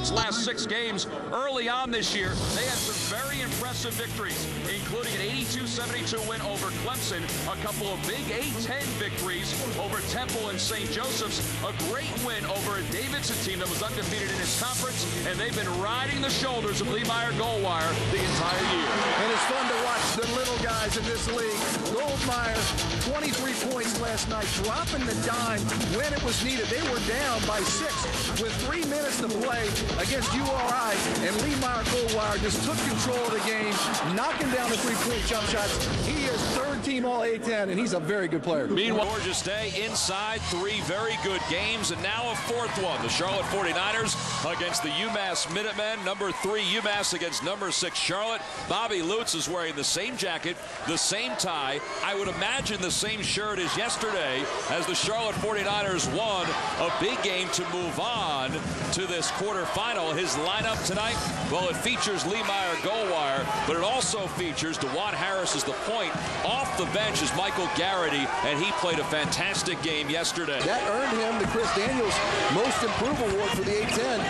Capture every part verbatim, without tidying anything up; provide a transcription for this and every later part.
its last six games. Early on this year, they had some very impressive victories, including an eighty-two seventy-two win over Clemson, a couple of big A ten victories over Temple and Saint Joseph's, a great win over a Davidson team that was undefeated in its conference, and they've been riding the shoulders of Lee-Meyer Goldwire the entire year. And it's fun to watch the little guys in this league. Goldwire, twenty-three points last night, dropping the dime when it was needed. They were down by six with three minutes to play against U R I, and Lee-Meyer Goldwire just took control of the game, knocking down the three-point jump shots. He is third team all A ten, and he's a very good player. Meanwhile, Georgia State inside three very good games, and now a fourth one. The Charlotte forty-niners against the UMass Minutemen. Number three UMass against number six Charlotte. Bobby Lutz is wearing the same jacket, the same tie. I would imagine the same shirt as yesterday as the Charlotte forty-niners won a big game to move on to this quarterfinal. His lineup tonight, well, it features Lee-Meyer Goldwire, but it also features DeJuan Harris as the point. Off the bench is Michael Garrity, and he played a fantastic game yesterday. That earned him the Chris Daniels Most Improved Award for the A ten.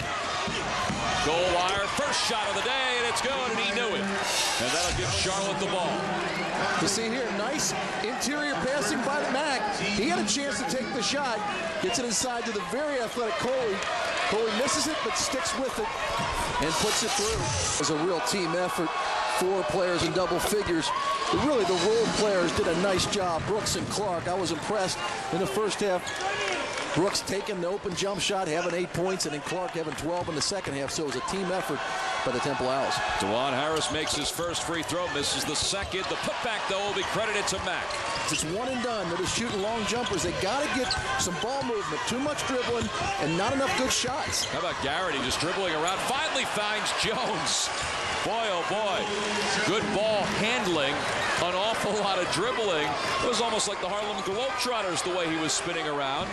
Goldwire, first shot of the day, and it's good, and he knew it. And that'll give Charlotte the ball. You see here, nice interior passing by the Mac. He had a chance to take the shot. Gets it inside to the very athletic Coley. Coley misses it, but sticks with it and puts it through. It was a real team effort. Four players in double figures. But really, the role players did a nice job. Brooks and Clark, I was impressed in the first half. Brooks taking the open jump shot, having eight points, and then Clark having twelve in the second half. So it was a team effort by the Temple Owls. DeJuan Harris makes his first free throw, misses the second. The putback, though, will be credited to Mack. It's one and done. They're just shooting long jumpers. They got to get some ball movement. Too much dribbling and not enough good shots. How about Garrity just dribbling around? Finally finds Jones. Boy, oh boy, good ball handling, an awful lot of dribbling. It was almost like the Harlem Globetrotters the way he was spinning around.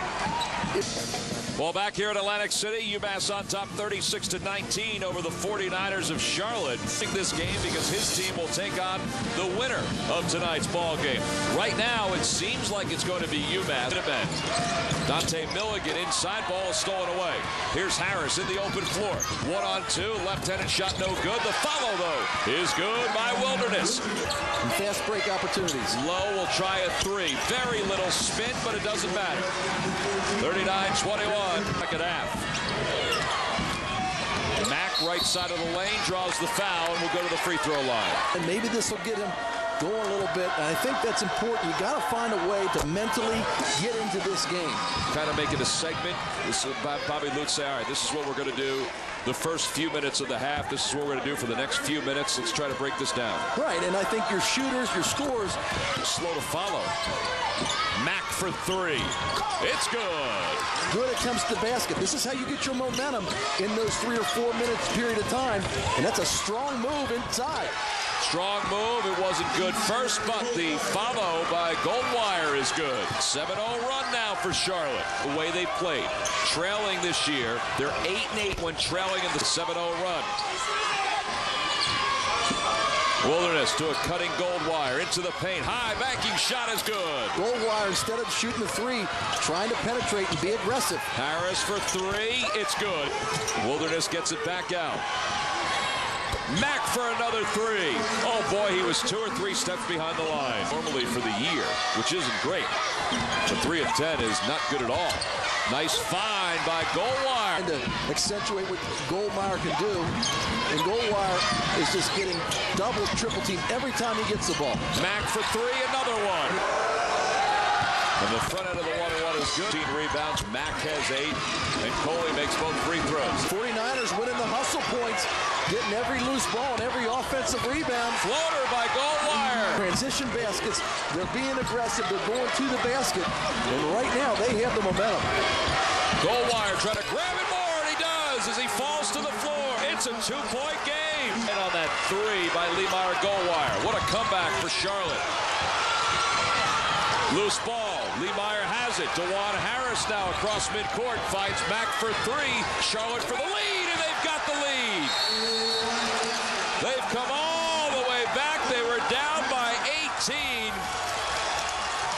Well, back here in Atlantic City, UMass on top thirty-six to nineteen over the forty-niners of Charlotte. Take this game because his team will take on the winner of tonight's ball game. Right now, it seems like it's going to be UMass Minutemen. Dante Milligan inside, ball is stolen away. Here's Harris in the open floor. One on two, left-handed shot no good. The follow, though, is good by Wilderness. And fast break opportunities. Lowe will try a three. Very little spin, but it doesn't matter. thirty-nine twenty-one. Second half. Mack, right side of the lane, draws the foul and will go to the free throw line. And maybe this will get him going a little bit. And I think that's important. You got to find a way to mentally get into this game. Kind of make it a segment. This is Bobby Lutz say, all right, this is what we're going to do the first few minutes of the half. This is what we're going to do for the next few minutes. Let's try to break this down. Right, and I think your shooters, your scores, slow to follow. Mack for three. It's good. Good attempts to the basket. This is how you get your momentum in those three or four minutes period of time. And that's a strong move inside. Strong move. It wasn't good first, but the follow by Goldwire is good. seven oh run now for Charlotte. The way they played. Trailing this year. They're eight and eight when trailing in the seven oh run. Wilderness to a cutting Goldwire into the paint. High banking shot is good. Goldwire, instead of shooting the three, trying to penetrate and be aggressive. Harris for three. It's good. Wilderness gets it back out. Mack for another three. Oh boy, he was two or three steps behind the line. Normally for the year, which isn't great. But three of ten is not good at all. Nice find by Goldwire. And to accentuate what Goldwire can do, and Goldwire is just getting double, triple team every time he gets the ball. Mack for three, another one. And the front end of the one and one is good. fifteen rebounds, Mack has eight, and Coley makes both free throws. forty-niners winning the hustle points, getting every loose ball and every offensive rebound. Floater by Goldwire. Transition baskets, they're being aggressive, they're going to the basket, and right now they have the momentum. Goldwire trying to grab it more, and he does as he falls to the floor. It's a two-point game. And on that three by Lee-Meyer Goldwire. What a comeback for Charlotte. Loose ball. Lee-Meyer has it. DeJuan Harris now across midcourt. Finds Mack for three. Charlotte for the lead, and they've got the lead. They've come all the way back. They were down by eighteen.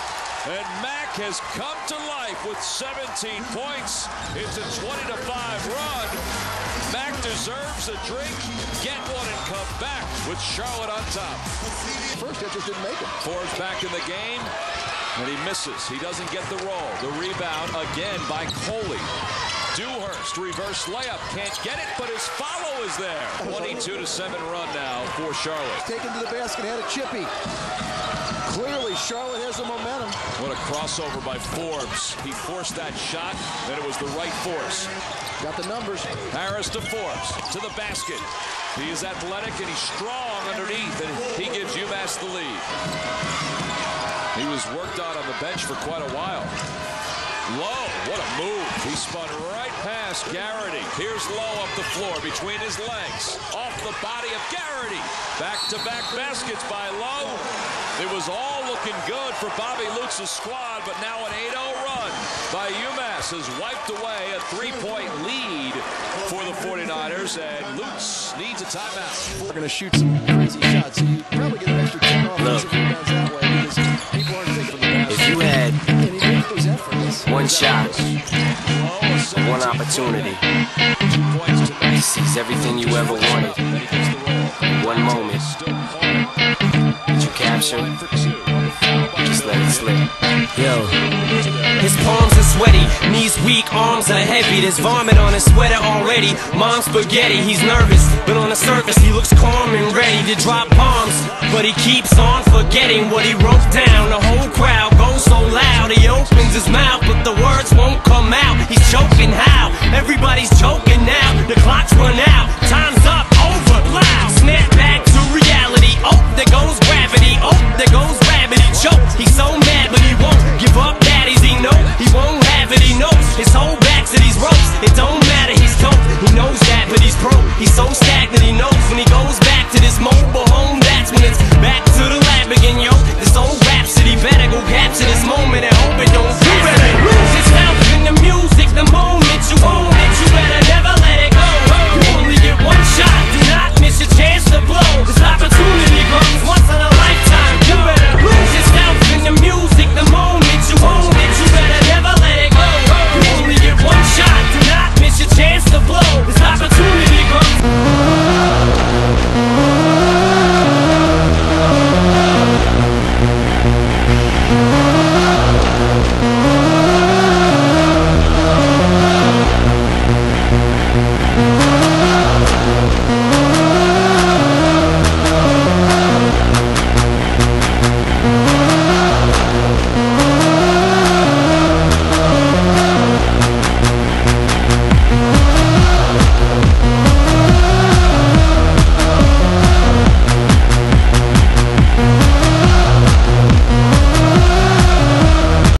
And Mac has come to life with seventeen points. It's a twenty to five run. Mac deserves a drink, get one, and come back with Charlotte on top. First, that just didn't make it. Forbes back in the game, and he misses. He doesn't get the roll. The rebound again by Coley. Dewhurst, reverse layup, can't get it, but his follow is there. twenty-two to seven run now for Charlotte. Taken to the basket, had a chippy. Clearly, Charlotte has the momentum. What a crossover by Forbes. He forced that shot, and it was the right force. Got the numbers. Harris to Forbes, to the basket. He is athletic, and he's strong underneath, and he gives UMass the lead. He was worked on on the bench for quite a while. Lowe, what a move. He spun right past Garrity. Here's Lowe up the floor between his legs. Off the body of Garrity. Back-to-back baskets by Lowe. It was all looking good for Bobby Lutz's squad, but now an eight oh run by UMass has wiped away a three-point lead for the forty-niners, and Lutz needs a timeout. We're going to shoot some crazy shots, so you probably get an extra ten offensive rebounds that way because people aren't thinking about it. If you had And he made those efforts. one shot, one opportunity to seize everything you ever wanted, one moment that you captured, just let it slip. Yo. His palms are sweaty, knees weak, arms are heavy. There's vomit on his sweater already. Mom's spaghetti, he's nervous, but on the surface he looks calm and ready to drop bombs. But he keeps on forgetting what he wrote down. The whole crowd goes so loud, he opens his mouth, but the words won't come out. He's choking how? Everybody's choking now. The clock's run out, time's up, over, loud. Snap